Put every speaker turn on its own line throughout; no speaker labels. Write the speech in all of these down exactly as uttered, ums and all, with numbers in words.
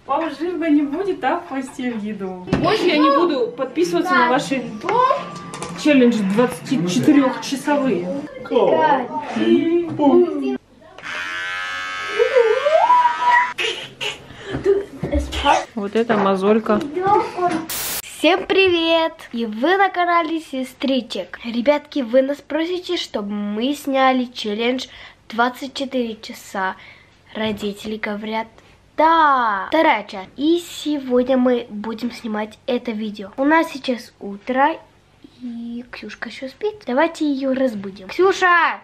Папа жирно не будет, а в постель еду. Больше я не буду подписываться на ваши челленджи двадцатичетырёхчасовые. Вот это мозолька.
Всем привет! И вы на канале Сестричек. Ребятки, вы нас просите, чтобы мы сняли челлендж двадцать четыре часа. Родители говорят, да! Вторая часть. И сегодня мы будем снимать это видео. У нас сейчас утро, и Ксюшка еще спит. Давайте ее разбудим. Ксюша!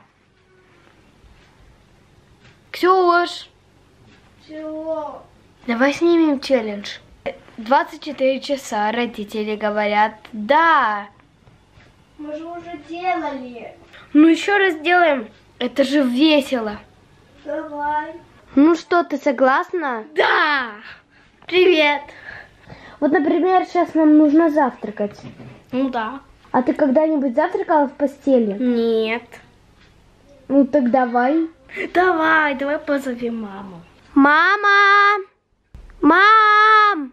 Ксюш!
Чего?
Давай снимем челлендж. двадцать четыре часа, родители говорят, да.
Мы же уже делали.
Ну еще раз делаем, это же весело.
Давай.
Ну что, ты согласна? Да. Привет. Вот, например, сейчас нам нужно завтракать.
Ну да.
А ты когда-нибудь завтракала в постели?
Нет.
Ну так давай.
Давай, давай позовем маму.
Мама! Мам!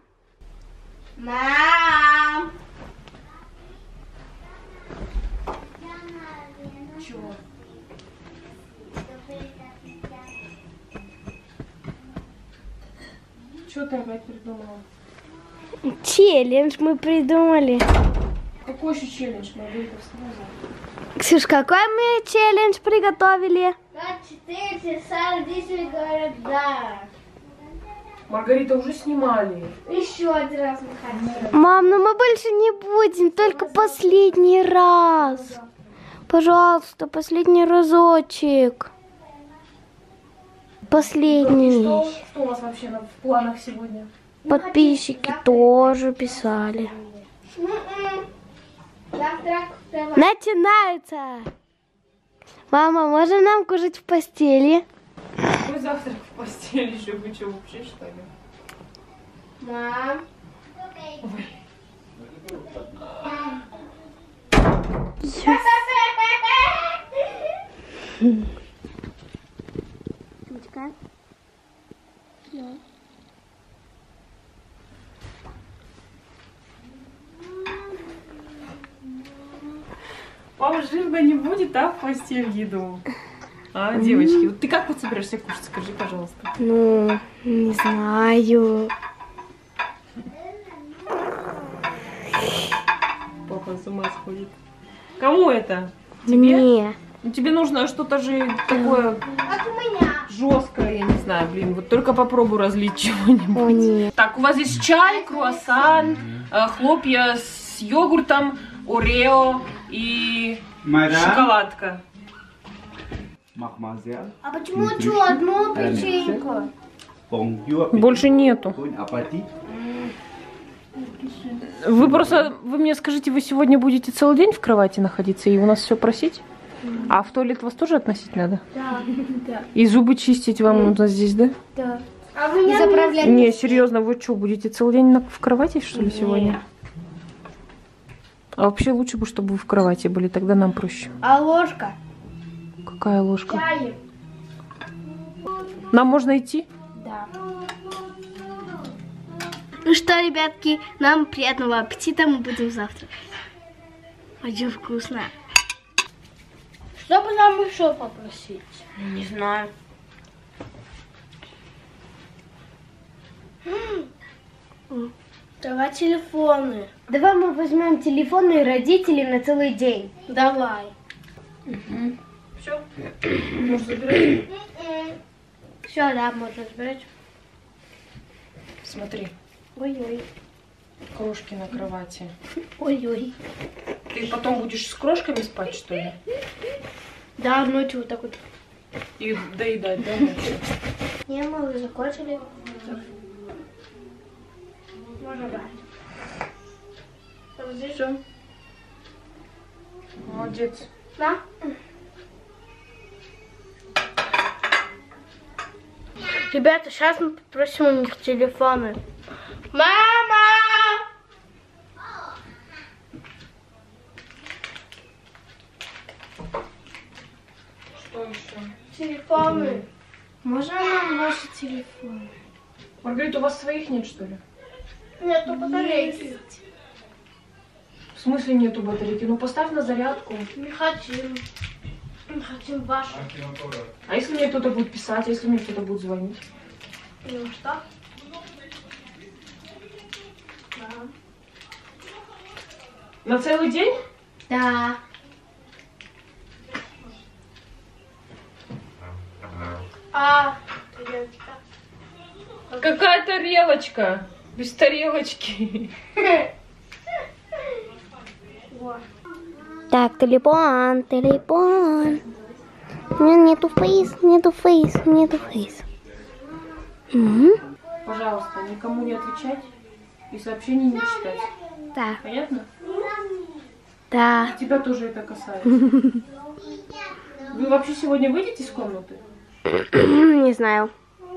Мам!
Чего? Что ты опять придумала?
Челлендж мы придумали.
Какой еще челлендж? Маргарита, вставай.
Ксюш, какой мы челлендж приготовили?
двадцать четыре часа родители говорят да.
Маргарита, уже снимали.
Еще один раз мы хотим.
Мам, ну мы больше не будем, только последний раз. Пожалуйста, последний разочек. Последний.
Что, что у вас вообще в планах сегодня?
Подписчики тоже писали.
М-м. Завтрак. Давай.
Начинается. Мама, можно нам кушать в постели?
Какой завтрак в постели еще? Вы что, вообще что ли?
Мам.
Ой. Папа жирно не будет, а в постель еду. А, девочки, вот ты как вот собираешься кушать, скажи, пожалуйста.
Ну, не знаю.
Папа с ума сходит. Кому это? Тебе?
Мне.
Ну, тебе нужно что-то же такое
Как у меня.
жесткое, я не знаю, блин. Вот только попробуй разлить чего-нибудь.
О, нет.
Так, у вас здесь чай, круассан, э, хлопья с йогуртом, орео и шоколадка.
А почему что, одну печеньку?
Больше нету. Вы просто, вы мне скажите, вы сегодня будете целый день в кровати находиться и у нас все просить? А в туалет вас тоже относить надо?
Да. Да.
И зубы чистить вам нужно здесь, да?
Да. А вы не
заправлять.
Не, серьезно, вы что, будете целый день на- в кровати, что ли, сегодня? А вообще лучше бы, чтобы вы в кровати были, тогда нам проще.
А ложка?
Какая ложка?
Чай.
Нам можно идти?
Да.
Ну что, ребятки, нам приятного аппетита, мы будем завтракать. Очень вкусно.
Что бы нам еще попросить?
Не знаю.
Давай телефоны.
Давай мы возьмем телефоны родителей на целый день.
Давай.
Все. Может, забирать?
Все, да, можно забирать.
Смотри,
Ой-ой.
крошки на кровати.
Ой-ой.
Ты потом будешь с крошками спать, что ли?
Да, ночью вот так вот.
И доедать, да? ночью?
Не, мы уже закончили. Можно брать. Там здесь
Все. Молодец.
Да? Ребята, сейчас мы попросим у них телефоны. Мама!
Что еще?
Телефоны.
Можно нам ваши телефоны?
Маргарита, у вас своих нет, что ли?
Нету батарейки.
В смысле нету батарейки? Ну поставь на зарядку.
Не хотим. Не хотим вашу.
А если мне кто-то будет писать, а если мне кто-то будет звонить?
Ну что? Да.
На целый день?
Да.
А, тарелочка.
Какая тарелочка? Без тарелочки.
Вот.
Так, телефон, телефон. Нет, нету фейс, нету фейс, нету фейс. Угу.
Пожалуйста, никому не отвечать и сообщений не читать.
Да,
Понятно?
да.
Тебя тоже это касается. Вы вообще сегодня выйдете из комнаты?
Не знаю.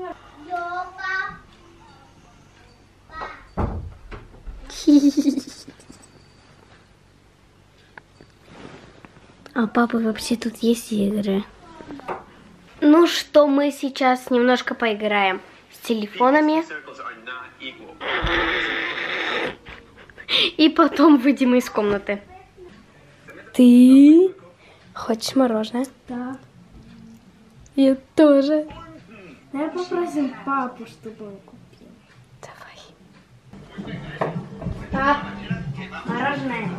А у папы вообще тут есть игры. Ну что, мы сейчас немножко поиграем с телефонами. И потом выйдем из комнаты. Ты хочешь мороженое?
Да.
Я тоже.
Давай попросим папу, чтобы он купил.
Давай.
Пап, мороженое.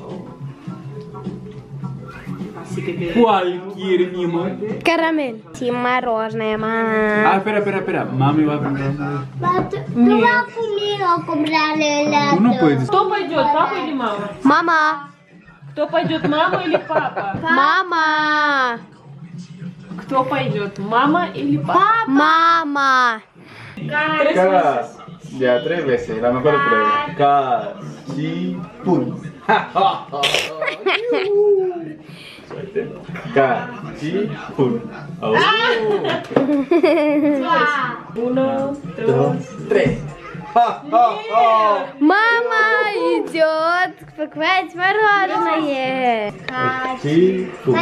Cualquier mimo.
Карамель. И мороженое, мама.
Ah, espera, espera, espera. Mami va a comprar.
Нет.
Tú no puedes.
Кто пойдет, папа или мама?
Мама.
Кто пойдет, мама или папа?
Мама.
Кто пойдет, мама или папа?
Мама.
Tres
Cada.
veces.
Ya, tres veces. La mejor prueba. Casi. Pum. Suerte. Casi. Pum. Oh.
Uno,
Dos,
dos.
tres. Ha, ha, ha.
Мама идет покупать мороженое.
Casi. Pum.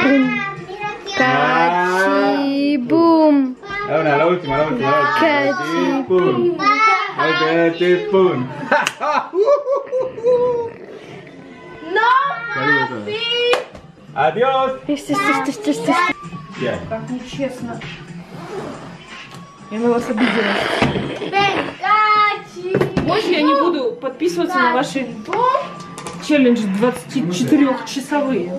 Качи-бум.
Ahora, la última, la última. La última.
Casi.
Pum. Casi. Pum.
No,
Adiós.
Стой, стой, стой, стой.
Ya.
Как нечестно. Я на вас обиделась. Больше я не буду подписываться на ваши челленджи двадцатичетырёхчасовые.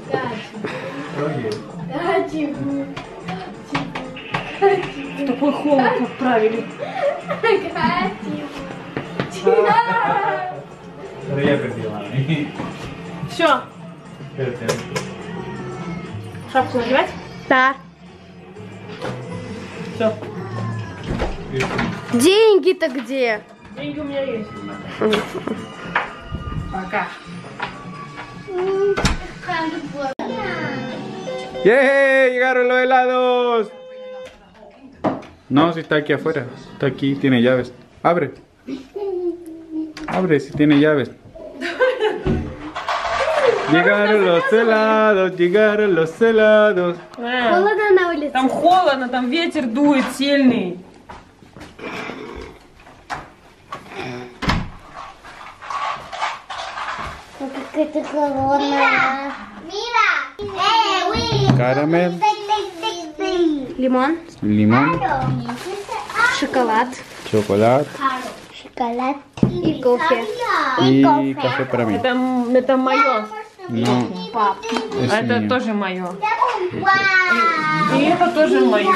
В такой холод отправили.
Pero ya perdí, mami.
Все,
Espérate.
шапку надевать?
Да.
Все.
Деньги-то где?
Деньги у меня есть. Пока.
¡Yeah! ¡Llegaron los helados! No, si está aquí afuera. Está aquí, tiene llaves. Abre. Abre si tiene llaves. Llegaron los helados, llegaron los helados.
А,
Холодно на улице.
там холодно, там ветер дует сильный.
Какая-то холодная.
Caramel,
Лимон,
limón,
шоколад,
chocolate
шоколад и кофе.
y café para mí.
Это, м- это мое.
No,
Пап.
es
А это
mío.
тоже мое. И это тоже мое.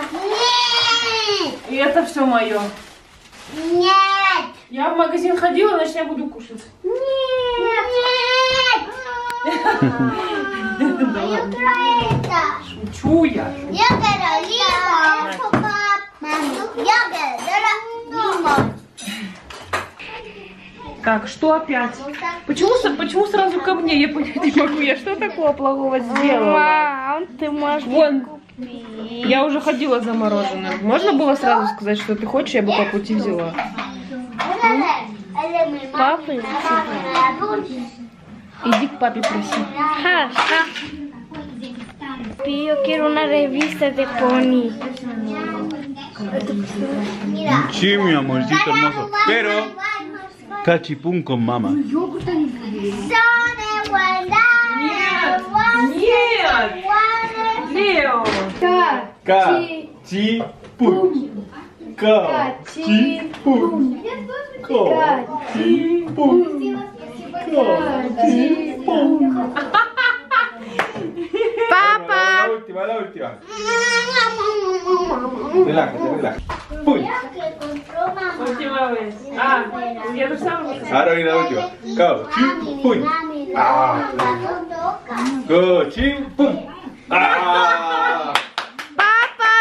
И это все мое.
Нет!
Я в магазин ходила, значит я буду кушать.
Нет!
Да ладно. Шучу я.
Я беру лимон. Я беру лимон.
Так, что опять? Почему, с- почему сразу ко мне? Я понять не могу. Я что такого плохого сделала?
Мам, ты можешь
Вон, я уже ходила за мороженым. Можно было сразу сказать, что ты хочешь, я бы по пути взяла.
папы?
Иди к папе проси.
Ха-ха. Yo quiero una revista de pony.
Sí, mi amorcito hermoso. Pero cachipún con mamá.
Нет! Лео!
Качипун. Качипун. Качипун. Качипун.
Папа!
La última, la última. Relájate, relájate. Puy.
Última vez. Ah, я же сам не
Ahora viene la última. Cachipún. Ah. Cachipún. Ah.
Папа!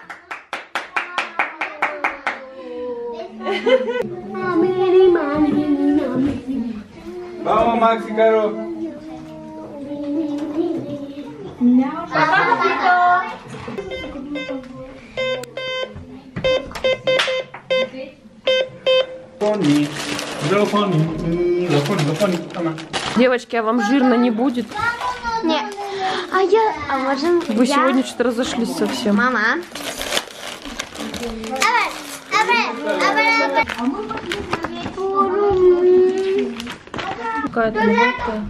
Vamos, Maxi, Caro. Пони, лофони, лофони, лофони, тoma.
Девочки, а вам жирно не будет?
Не. А я, а можем
Вы
я?
сегодня что-то разошлись совсем.
Мама.
Какая-то мелкая.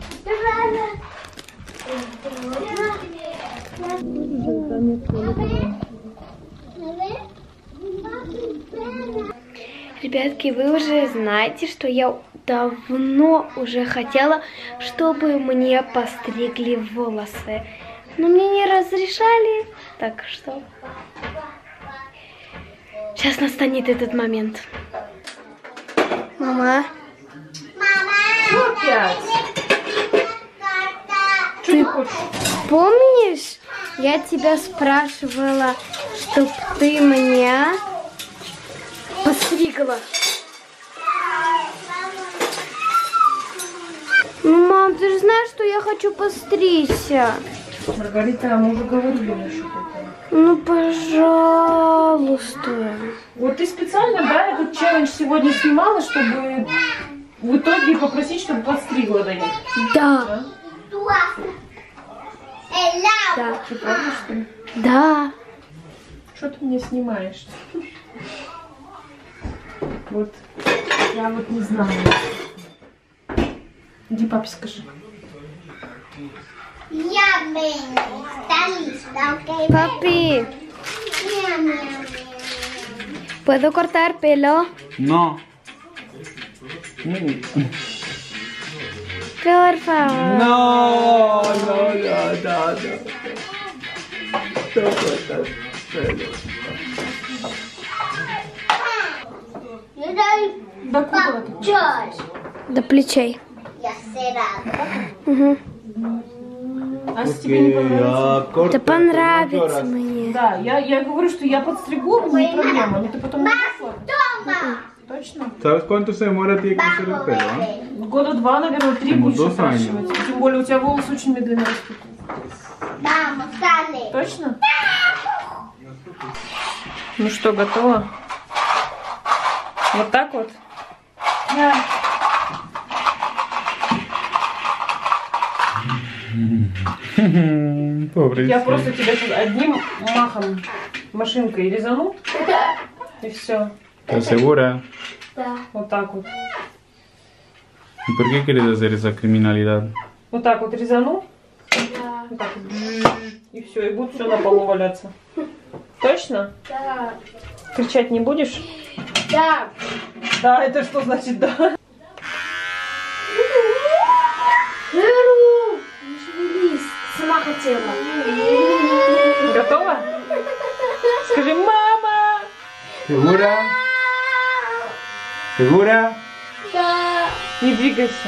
Ребятки, вы уже знаете, что я давно уже хотела, чтобы мне постригли волосы. Но мне не разрешали, так что сейчас настанет этот момент. Мама,
Опять?
ты помнишь, я тебя спрашивала, чтоб ты меня постригла? Ну, мам, ты же знаешь, что я хочу постричься.
Маргарита, мы уже говорили насчет этого.
Ну, пожалуйста.
Вот ты специально, да, этот челлендж сегодня снимала, чтобы в итоге попросить, чтобы подстригла дает?
Да. Да.
Ты правда, что ли?
Да.
Что ты меня снимаешь? Вот. Я вот не знаю. Иди папе скажи.
Papi, ¿puedo cortar pelo?
No. Mm.
Por favor.
No, no, no, no, no. No cortas pelo.
Да куда ты?
До плечей. Угу.
А если тебе не понравится?
Да понравится мне.
Да, я, я говорю, что я подстригу, не проблема, но ты потом не оформишь. Точно?
¿Sabes cuánto se demora a ti crecer el pelo? ¿Eh?
Года два, наверное, три
Como
будешь
dos
отращивать. Тем более у тебя волосы очень медленно растут. Точно? Ну что, готово? Вот так вот? Да.
Pobrecito.
Я просто тебя сейчас одним махом машинкой резану. И все.
¿Estás segura?
Вот так вот.
¿Y por qué quieres hacer esa criminalidad?
Вот так вот резану. Вот так вот. И все, и будет все на полу валяться. Точно?
Да.
Кричать не будешь?
Да.
Да, это что значит да?
Веру! Не шевелись. Сама хотела.
Готова? Скажи, мама!
¿Segura? ¿Segura?
Да.
Не двигайся.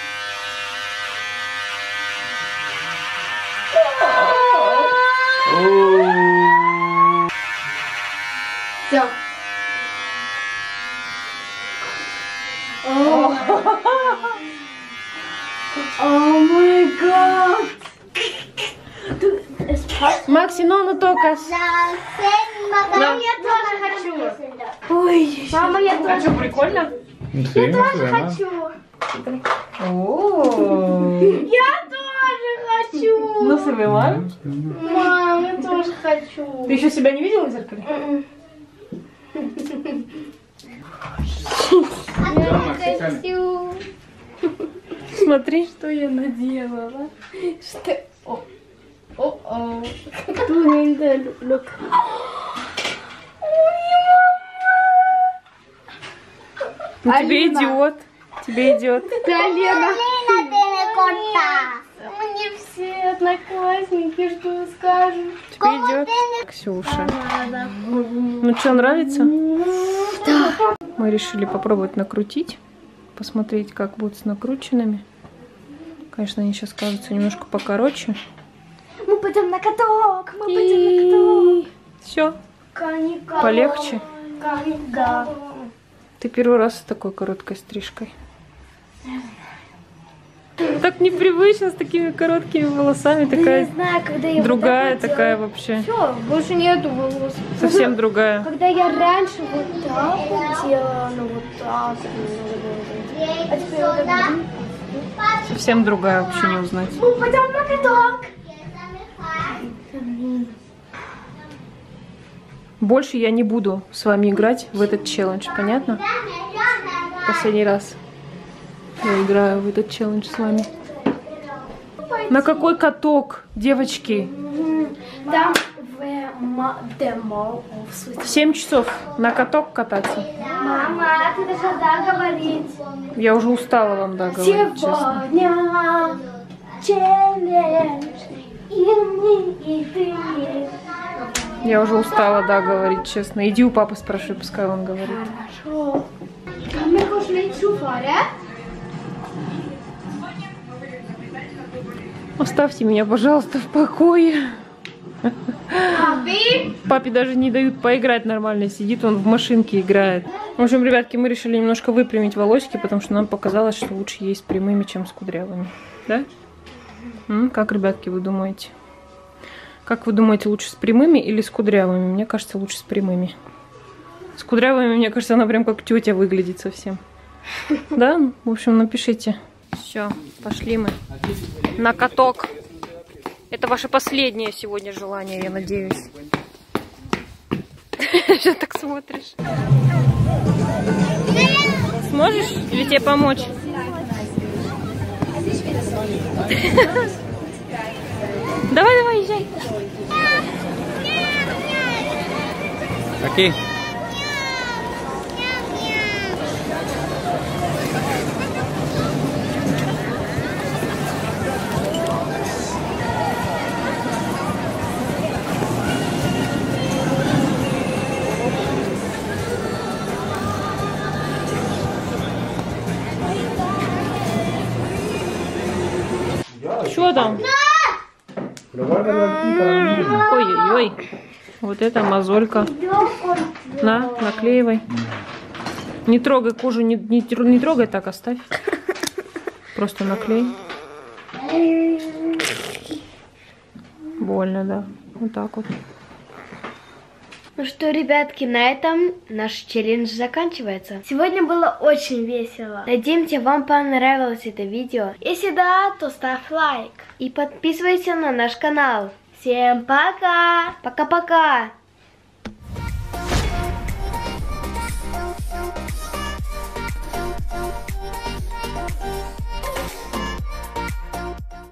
Oh.
Все.
О май гад! Макси, ну ну только.
Мама, я тоже хочу.
Ой,
Мама, я
А
тоже
что, прикольно?
Sí, no se ve mal.
хочу.
О,
Я тоже хочу.
ну срывай.
Мам, я тоже хочу.
Ты еще себя не видела в зеркале? Смотри, что я наделала.
Что? О, о, о. Look.
Ну, тебе идет. Тебе идет.
Да, Лена. Мне все одноклассники что скажут.
Тебе идет. Ксюша. Ну что, нравится?
Да.
Мы решили попробовать накрутить. Посмотреть, как будут с накрученными. Конечно, они сейчас кажутся немножко покороче.
Мы пойдем на каток. Мы пойдем на каток.
Все. Полегче.
Да.
Ты первый раз с такой короткой стрижкой. Так непривычно с такими короткими волосами.
Да
Такая
я знаю, когда я
другая
вот так
такая
вот
вообще.
Все, больше нету волос.
Совсем другая.
Когда я раньше вот так вот делала, ну вот так вот надо было делать. А теперь вот так.
Совсем другая, вообще не узнать.
Мы пойдем на каток.
Больше я не буду с вами играть в этот челлендж, понятно? Последний раз я играю в этот челлендж с вами. На какой каток, девочки?
Там в демо.
В семь часов на каток кататься.
Мама, ты должна да говорить.
Я уже устала вам, да, говорить, честно.
Сегодня челлендж. И мы, и ты.
Я уже устала, да, говорить, честно. Иди у папы спрашивай, пускай он говорит.
Хорошо. Мы пошли чуфаря.
Оставьте меня, пожалуйста, в покое.
Папи.
Папе даже не дают поиграть нормально. Сидит он в машинке, играет. В общем, ребятки, мы решили немножко выпрямить волосики, потому что нам показалось, что лучше есть с прямыми, чем с кудрявыми. Да? М, как, ребятки, вы думаете? Как вы думаете, лучше с прямыми или с кудрявыми? Мне кажется, лучше с прямыми. С кудрявыми, мне кажется, она прям как тетя выглядит совсем. Да? В общем, напишите. Все, пошли мы на каток. Это ваше последнее сегодня желание, я надеюсь. Что так смотришь? Сможешь или тебе помочь? Давай, давай, езжай.
Aquí.
Что там? Ой-ой-ой. Вот это мозолька. На, наклеивай. Не трогай кожу, не, не, не трогай, так оставь. Просто наклей. Больно, да. Вот так вот.
Ну что, ребятки, на этом наш челлендж заканчивается. Сегодня было очень весело. Надеемся, вам понравилось это видео. Если да, то ставь лайк. И подписывайся на наш канал. Всем пока! Пока-пока!